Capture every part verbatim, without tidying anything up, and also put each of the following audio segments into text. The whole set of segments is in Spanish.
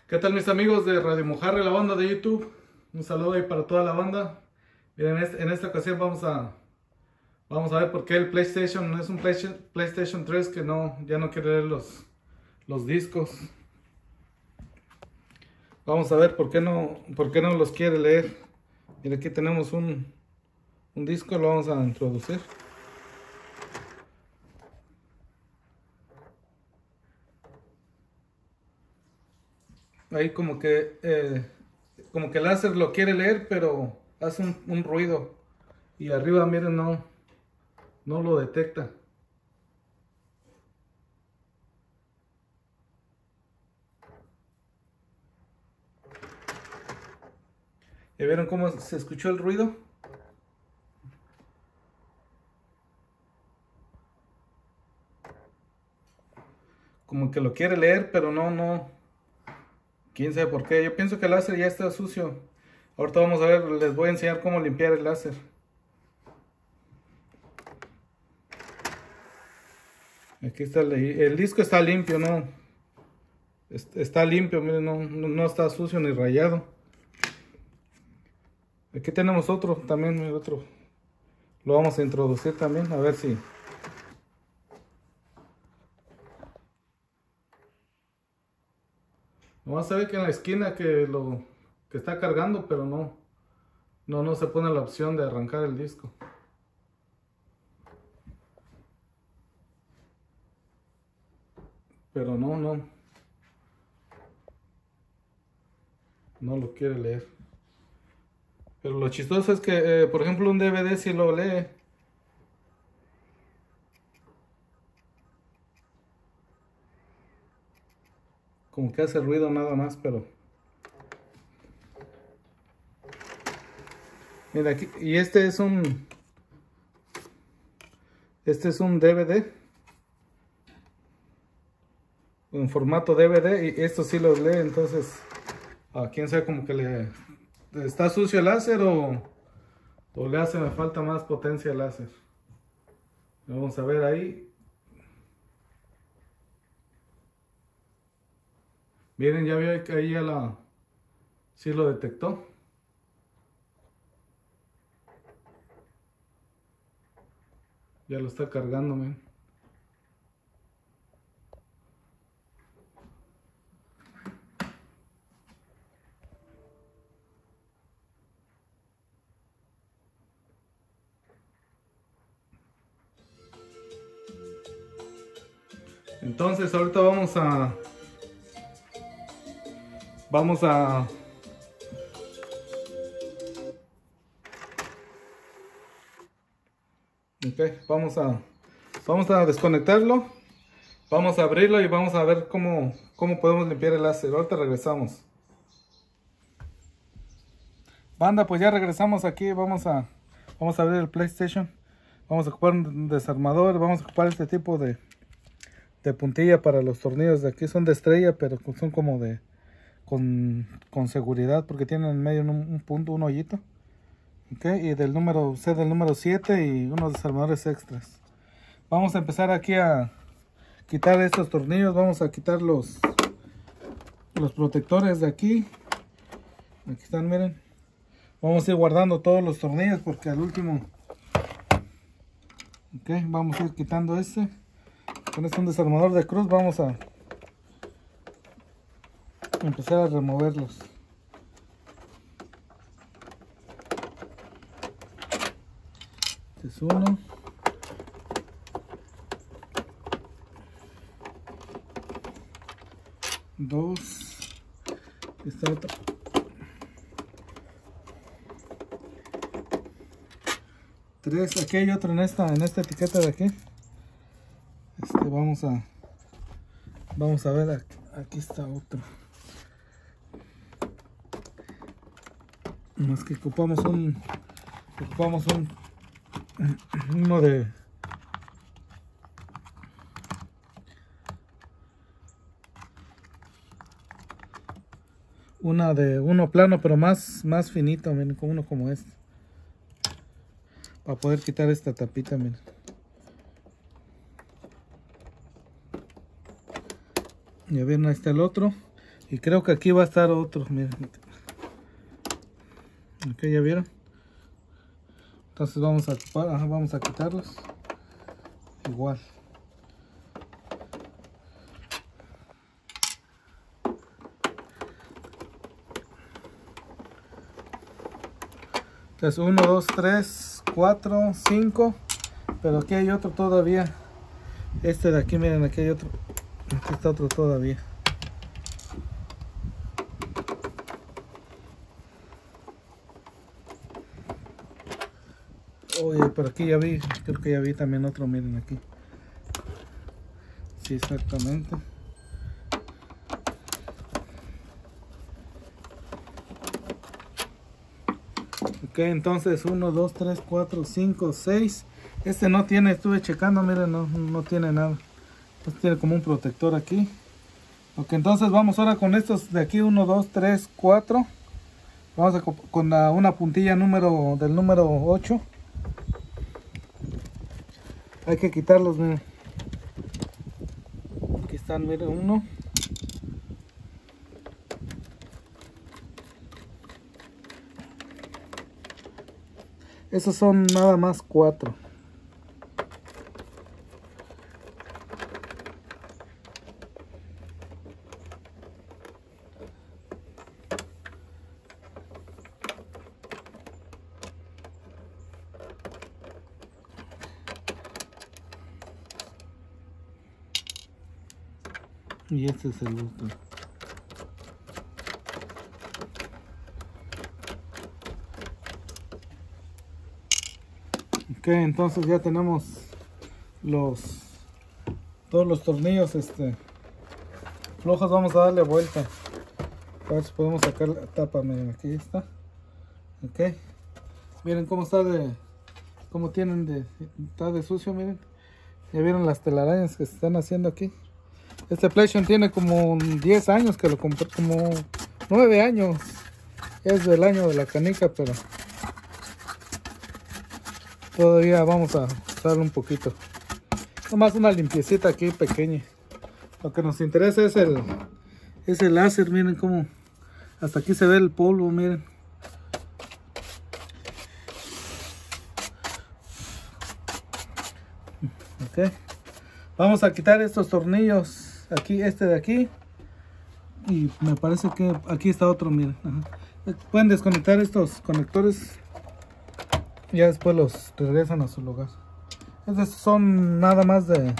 ¿Qué tal mis amigos de Radio Mojarre, la banda de YouTube? Un saludo ahí para toda la banda. Miren, en, este, en esta ocasión vamos a vamos a ver por qué el PlayStation es un PlayStation, PlayStation tres que no ya no quiere leer los, los discos. Vamos a ver por qué no por qué no los quiere leer. Miren, aquí tenemos un, un disco, lo vamos a introducir. Ahí como que eh, como que el láser lo quiere leer, pero hace un, un ruido. Y arriba, miren, no, no lo detecta. ¿Ya vieron cómo se escuchó el ruido? Como que lo quiere leer, pero no, no. Quién sabe por qué. Yo pienso que el láser ya está sucio. Ahorita vamos a ver, les voy a enseñar cómo limpiar el láser. Aquí está el, el disco, está limpio, ¿no? Está limpio, miren, no, no está sucio ni rayado. Aquí tenemos otro también, el otro. Lo vamos a introducir también, a ver si. Vamos a ver que en la esquina que lo que está cargando, pero no, no, no se pone la opción de arrancar el disco. Pero no, no, no lo quiere leer. Pero lo chistoso es que, eh, por ejemplo, un D V D sí lo lee. Como que hace ruido nada más, pero... Mira aquí, y este es un... Este es un D V D. En formato D V D, y esto sí los lee, entonces... A quién sabe, como que le... ¿Está sucio el láser o... o le hace falta más potencia el láser? Vamos a ver ahí. Miren, ya vio que ahí ya la... Sí lo detectó. Ya lo está cargando, miren. Entonces ahorita vamos a... Vamos a... Ok, vamos a... Vamos a desconectarlo. Vamos a abrirlo y vamos a ver cómo, cómo podemos limpiar el láser. Ahorita regresamos. Banda, pues ya regresamos aquí. Vamos a, vamos a abrir el PlayStation. Vamos a ocupar un desarmador. Vamos a ocupar este tipo de, de puntilla para los tornillos de aquí. Son de estrella, pero son como de... Con, con seguridad, porque tienen en medio un, un punto, un hoyito. Okay, y del número C del número siete y unos desarmadores extras. Vamos a empezar aquí a quitar estos tornillos. Vamos a quitar los los protectores de aquí. Aquí están, miren. Vamos a ir guardando todos los tornillos porque al último, ok, vamos a ir quitando este. Con este un desarmador de cruz vamos a empezar a removerlos. Este es uno. Dos. Esta otra. Tres. Aquí hay otro en esta, en esta etiqueta de aquí. Este vamos a vamos a ver, aquí, aquí está otro. Más que ocupamos un ocupamos un uno de una de uno plano, pero más más finito, miren, como uno como este, para poder quitar esta tapita, miren. Ya ven, ahí está el otro. Y creo que aquí va a estar otro, miren. Ok, ya vieron. Entonces vamos a ocupar, ajá, vamos a quitarlos. Igual. Entonces uno, dos, tres, cuatro, cinco. Pero aquí hay otro todavía. Este de aquí, miren, aquí hay otro. Aquí está otro todavía. Oye, pero aquí ya vi, creo que ya vi también otro, miren aquí. Sí, exactamente. Ok, entonces uno, dos, tres, cuatro, cinco, seis. Este no tiene, estuve checando, miren, no, no tiene nada. Este tiene como un protector aquí. Ok, entonces vamos ahora con estos de aquí, uno, dos, tres, cuatro. Vamos a con la, una puntilla número del número ocho. Hay que quitarlos, miren. Aquí están, miren, uno. Esos son nada más cuatro. Y este es el último. Ok, entonces ya tenemos los todos los tornillos este flojos. Vamos a darle vuelta a ver si podemos sacar la tapa. Miren, aquí está. Ok, miren cómo está de cómo tienen de está de sucio. Miren, ya vieron las telarañas que se están haciendo aquí. Este PlayStation tiene como diez años que lo compré, como nueve años. Es del año de la canica, pero todavía vamos a usarlo un poquito. Nomás una limpiecita aquí pequeña. Lo que nos interesa es el, es el láser. Miren cómo hasta aquí se ve el polvo, miren. Ok. Vamos a quitar estos tornillos. Aquí, este de aquí. Y me parece que aquí está otro, miren. Ajá. Pueden desconectar estos conectores. Ya después los regresan a su lugar. Estos son nada más de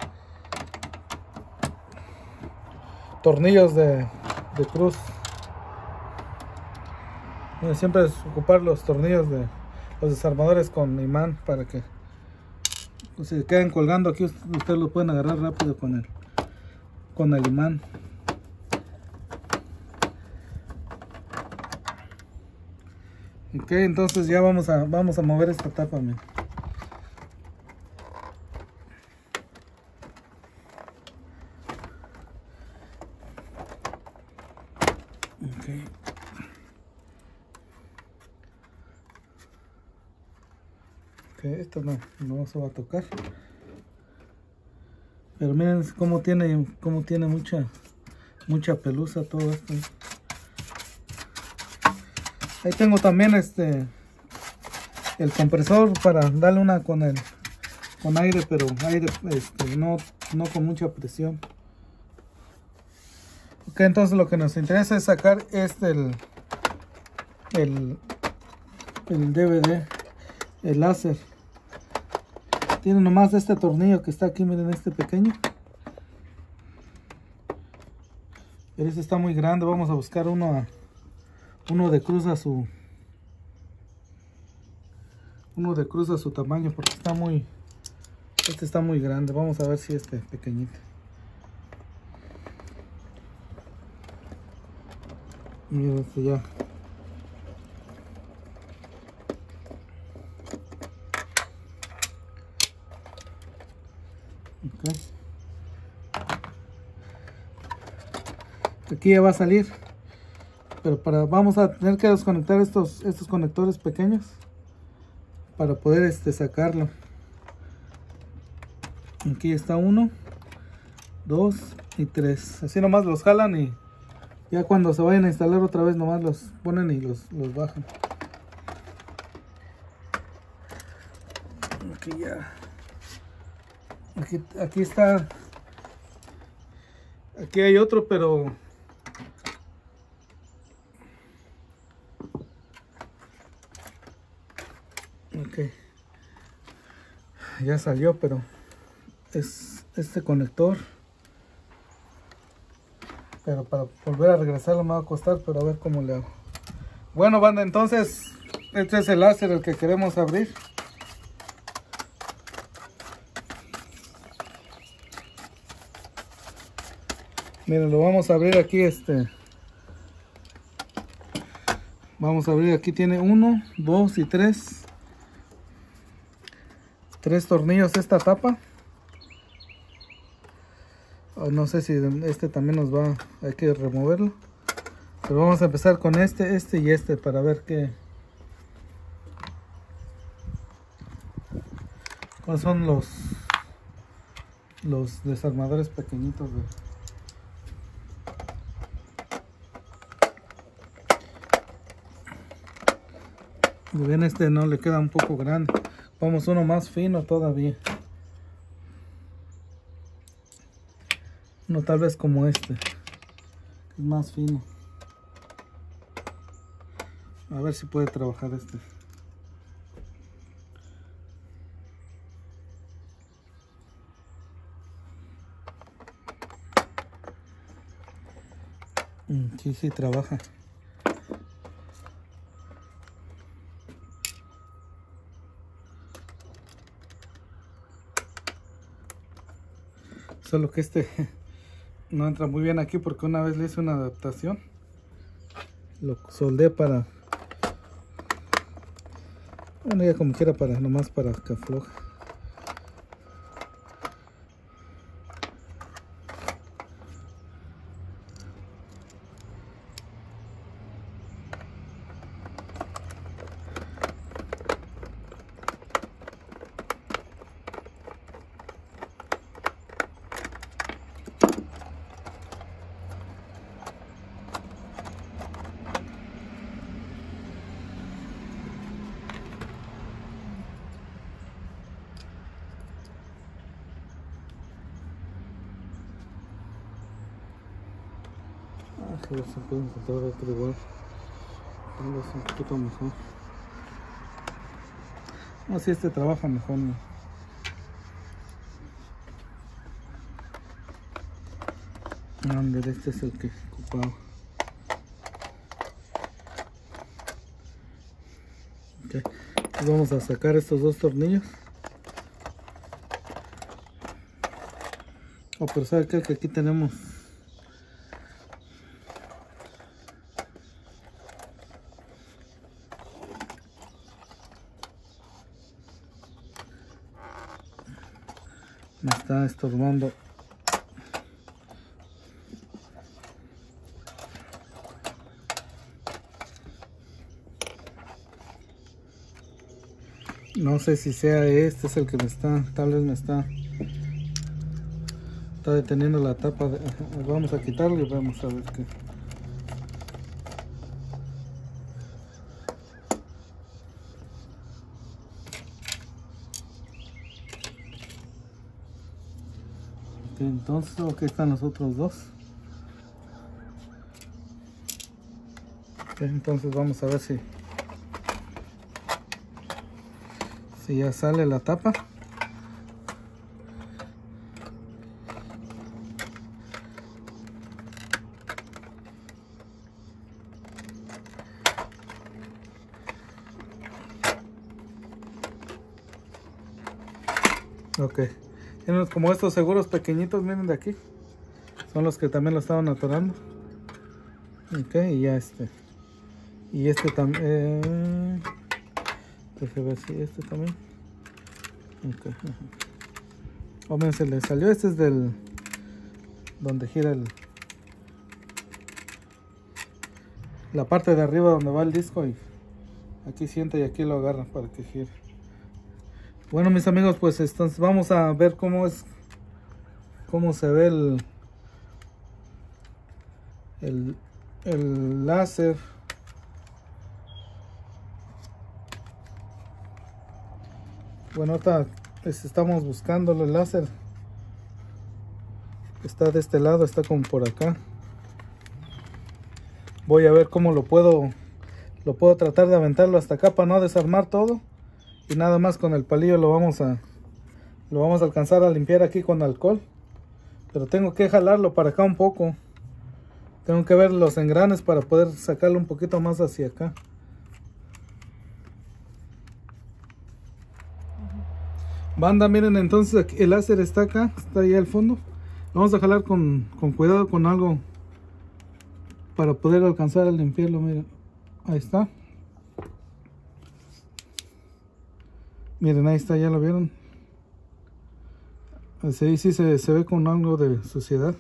tornillos de, de cruz. Y siempre es ocupar los tornillos de los desarmadores con imán para que pues, se queden colgando aquí. Ustedes lo pueden agarrar rápido con el con el imán. Ok, entonces ya vamos a vamos a mover esta tapa, miren. Okay. Ok, esto no, no se va a tocar. Pero miren cómo tiene, cómo tiene mucha, mucha pelusa todo esto. Ahí tengo también este, el compresor para darle una con el, con aire, pero aire, este, no, no con mucha presión. Ok, entonces lo que nos interesa es sacar este, el, el, el D V D, el láser. Tiene nomás este tornillo que está aquí, miren, este pequeño. Pero este está muy grande, vamos a buscar uno, uno de cruz a su, uno de cruz a su tamaño, porque está muy, este está muy grande. Vamos a ver si este pequeñito. Miren este ya. Okay. Aquí ya va a salir, pero para vamos a tener que desconectar estos estos conectores pequeños para poder este sacarlo. Aquí está uno, dos y tres. Así nomás los jalan y Ya cuando se vayan a instalar otra vez nomás los ponen y los, los bajan. Aquí ya. Aquí, aquí está. Aquí hay otro, pero ok. Ya salió, pero es este conector. Pero para volver a regresarlo me va a costar, pero a ver cómo le hago. Bueno, banda, entonces este es el láser el que queremos abrir. Miren, lo vamos a abrir aquí, este. Vamos a abrir, aquí tiene uno, dos y tres. Tres tornillos esta tapa. Oh, no sé si este también nos va, hay que removerlo. Pero vamos a empezar con este, este y este para ver qué. ¿Cuáles son los los desarmadores pequeñitos de... Bien, este no le queda un poco grande. Vamos uno más fino todavía. Uno tal vez como este. Es más fino. A ver si puede trabajar este. Mm, sí, sí trabaja. Solo que este no entra muy bien aquí porque una vez le hice una adaptación. Lo soldé para... Bueno, ya como quiera, para nomás para que afloje. A ver si puedo encontrar otro igual. Es un poquito mejor. No, si este trabaja mejor, ¿no? No, este es el que ocupaba. Okay. Vamos a sacar estos dos tornillos. Oh, pero sabe que aquí tenemos me está estorbando. No sé si sea este, es el que me está, tal vez me está está deteniendo la tapa de, vamos a quitarlo y vamos a ver qué. Okay, entonces aquí están los otros dos. Okay, entonces vamos a ver si si ya sale la tapa. Ok, tienen como estos seguros pequeñitos, miren de aquí, son los que también lo estaban atorando. Ok, y ya este y este también, eh, déjame ver si este también. Ok, o oh, se le salió, este es del donde gira el la parte de arriba donde va el disco, y aquí sienta y aquí lo agarra para que gire. Bueno, mis amigos, pues entonces vamos a ver cómo es, cómo se ve el, el, el láser. Bueno, ahorita estamos buscando el láser. Está de este lado, está como por acá. Voy a ver cómo lo puedo lo puedo tratar de aventarlo hasta acá para no desarmar todo, y nada más con el palillo lo vamos a lo vamos a alcanzar a limpiar aquí con alcohol. Pero tengo que jalarlo para acá un poco, tengo que ver los engranes para poder sacarlo un poquito más hacia acá. Banda, miren, entonces aquí el láser está acá, está ahí al fondo. Vamos a jalar con, con cuidado con algo para poder alcanzar a limpiarlo. Miren, ahí está. Miren, ahí está, ya lo vieron. Así sí se, se ve con algo de suciedad.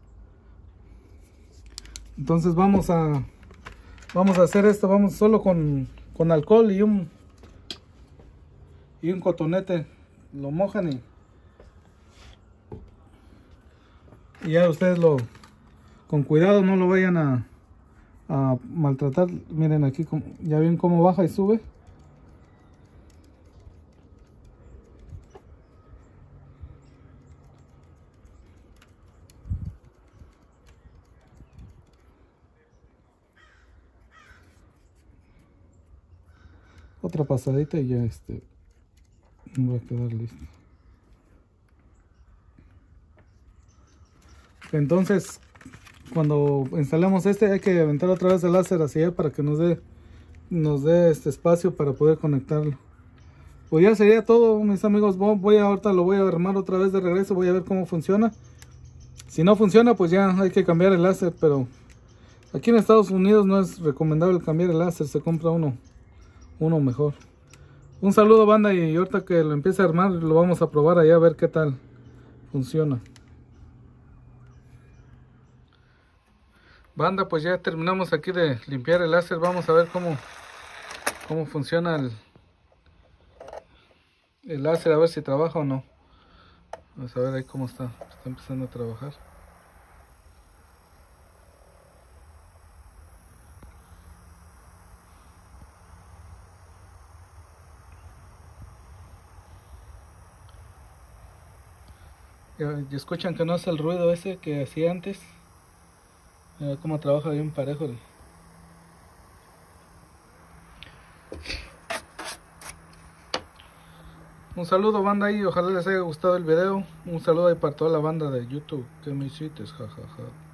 Entonces vamos a vamos a hacer esto, vamos solo con, con alcohol y un y un cotonete. Lo mojan y, y ya ustedes lo con cuidado, no lo vayan a, a maltratar. Miren aquí, ya ven cómo baja y sube. Otra pasadita y ya este va a quedar listo. Entonces, cuando instalamos este, hay que aventar otra vez el láser hacia allá para que nos dé nos dé este espacio para poder conectarlo. Pues ya sería todo, mis amigos. Voy a, ahorita lo voy a armar otra vez de regreso, voy a ver cómo funciona. Si no funciona, pues ya hay que cambiar el láser, pero aquí en Estados Unidos no es recomendable cambiar el láser, se compra uno uno mejor. Un saludo, banda, y ahorita que lo empiece a armar lo vamos a probar allá a ver qué tal funciona. Banda, pues ya terminamos aquí de limpiar el láser. Vamos a ver cómo cómo funciona el, el láser, a ver si trabaja o no. Vamos a ver ahí cómo está, está empezando a trabajar. Y escuchan que no hace el ruido ese que hacía antes. Mira cómo trabaja bien parejo. Un saludo, banda, ahí, ojalá les haya gustado el video. Un saludo ahí para toda la banda de YouTube. Que me hiciste, jajaja.